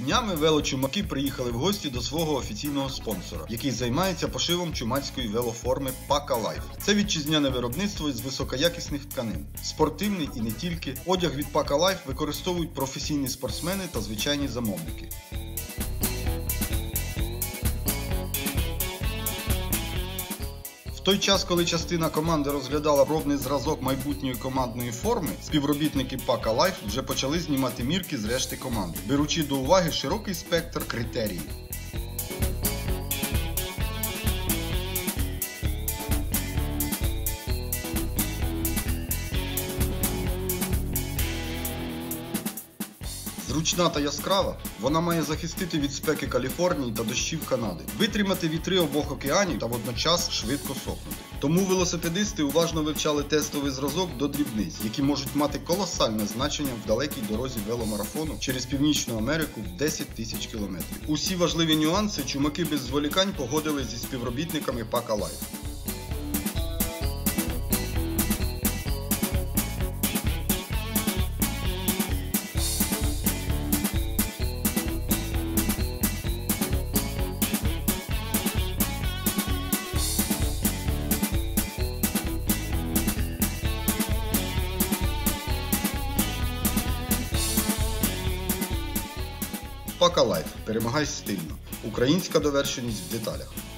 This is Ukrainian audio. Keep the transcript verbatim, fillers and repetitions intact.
Днями велочумаки приїхали в гості до свого офіційного спонсора, який займається пошивом чумацької велоформи Paka Life. Це вітчизняне виробництво із високоякісних тканин. Спортивний і не тільки. Одяг від Paka Life використовують професійні спортсмени та звичайні замовники. В той час, коли частина команди розглядала пробний зразок майбутньої командної форми, співробітники Paka Life вже почали знімати мірки з решти команди, беручи до уваги широкий спектр критеріїв. Зручна та яскрава, вона має захистити від спеки Каліфорнії та дощів Канади, витримати вітри обох океанів та водночас швидко сохнути. Тому велосипедисти уважно вивчали тестовий зразок до дрібниць, які можуть мати колосальне значення в далекій дорозі веломарафону через Північну Америку в десять тисяч кілометрів. Усі важливі нюанси чумаки без зволікань погодили зі співробітниками Paka Life. Paka Life. Перемагай стильно. Українська довершеність в деталях.